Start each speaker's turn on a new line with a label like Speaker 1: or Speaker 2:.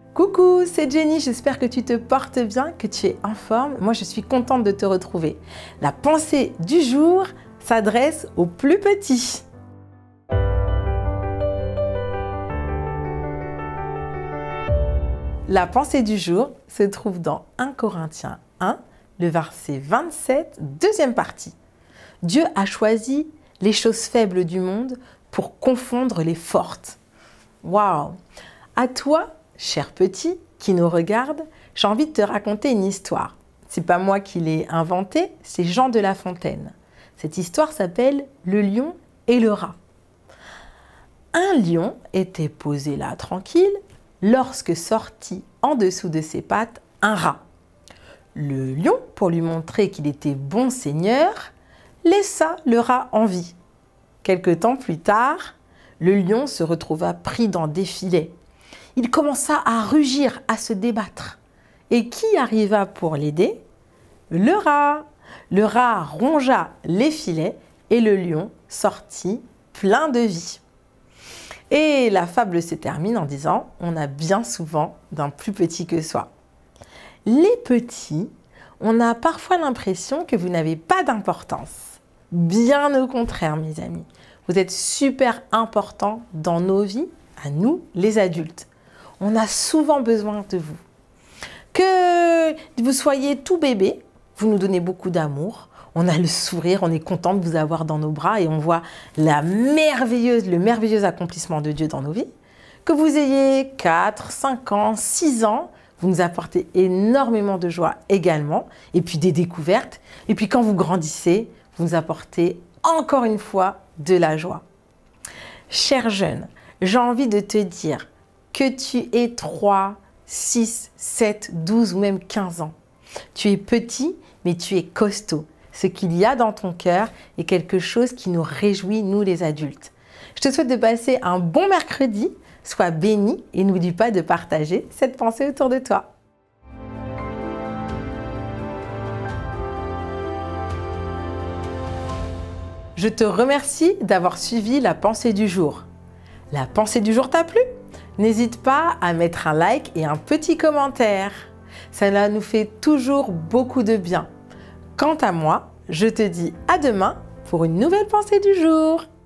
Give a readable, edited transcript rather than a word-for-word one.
Speaker 1: Coucou, c'est Jenny, j'espère que tu te portes bien, que tu es en forme. Moi, je suis contente de te retrouver. La pensée du jour s'adresse aux plus petits. La pensée du jour se trouve dans 1 Corinthiens 1, le verset 27, deuxième partie. Dieu a choisi les choses faibles du monde pour confondre les fortes. Waouh! À toi, cher petit qui nous regarde, j'ai envie de te raconter une histoire. C'est pas moi qui l'ai inventée, c'est Jean de La Fontaine. Cette histoire s'appelle Le lion et le rat. Un lion était posé là tranquille lorsque sortit en dessous de ses pattes un rat. Le lion, pour lui montrer qu'il était bon seigneur, laissa le rat en vie. Quelque temps plus tard, le lion se retrouva pris dans des filets. Il commença à rugir, à se débattre. Et qui arriva pour l'aider? Le rat. Le rat rongea les filets et le lion sortit plein de vie. Et la fable se termine en disant « On a bien souvent d'un plus petit que soi ». Les petits, on a parfois l'impression que vous n'avez pas d'importance. Bien au contraire, mes amis. Vous êtes super importants dans nos vies, à nous, les adultes. On a souvent besoin de vous. Que vous soyez tout bébé, vous nous donnez beaucoup d'amour. On a le sourire, on est content de vous avoir dans nos bras et on voit le merveilleux accomplissement de Dieu dans nos vies. Que vous ayez 4, 5 ans, 6 ans, vous nous apportez énormément de joie également. Et puis des découvertes. Et puis quand vous grandissez, vous nous apportez encore une fois de la joie. Cher jeune, j'ai envie de te dire que tu aies 3, 6, 7, 12 ou même 15 ans. Tu es petit, mais tu es costaud. Ce qu'il y a dans ton cœur est quelque chose qui nous réjouit, nous les adultes. Je te souhaite de passer un bon mercredi, sois béni et n'oublie pas de partager cette pensée autour de toi. Je te remercie d'avoir suivi la pensée du jour. La pensée du jour t'a plu? N'hésite pas à mettre un like et un petit commentaire. Cela nous fait toujours beaucoup de bien. Quant à moi, je te dis à demain pour une nouvelle pensée du jour.